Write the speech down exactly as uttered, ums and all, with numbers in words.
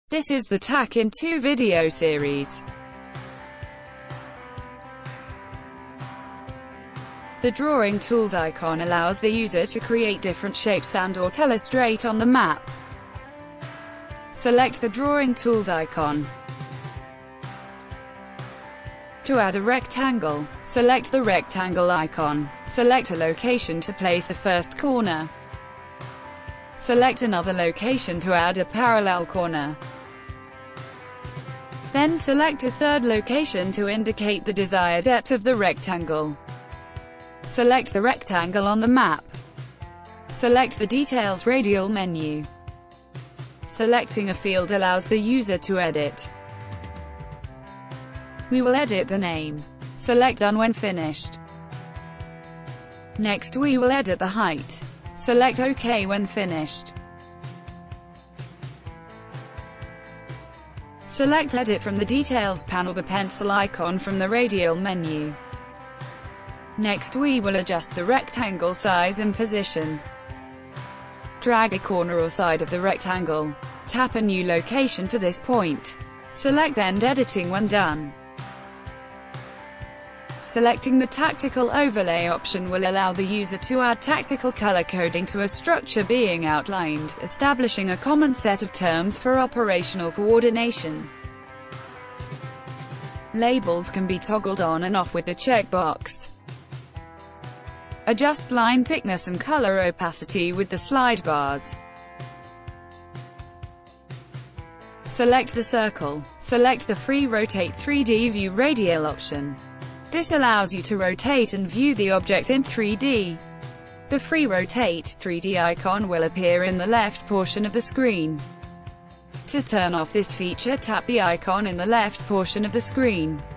This is the A T A K in two video series. The Drawing Tools icon allows the user to create different shapes and or telestrate on the map. Select the Drawing Tools icon. To add a rectangle, select the rectangle icon. Select a location to place the first corner. Select another location to add a parallel corner. Then select a third location to indicate the desired depth of the rectangle. Select the rectangle on the map. Select the Details Radial menu. Selecting a field allows the user to edit. We will edit the name. Select Done when finished. Next we will edit the height. Select OK when finished. Select Edit from the Details panel, the pencil icon from the Radial menu. Next we will adjust the rectangle size and position. Drag a corner or side of the rectangle. Tap a new location for this point. Select End Editing when done. Selecting the Tactical Overlay option will allow the user to add tactical color coding to a structure being outlined, establishing a common set of terms for operational coordination. Labels can be toggled on and off with the checkbox. Adjust line thickness and color opacity with the slide bars. Select the circle. Select the Free Rotate three D View Radial option. This allows you to rotate and view the object in three D. The Free Rotate three D icon will appear in the left portion of the screen. To turn off this feature, tap the icon in the left portion of the screen.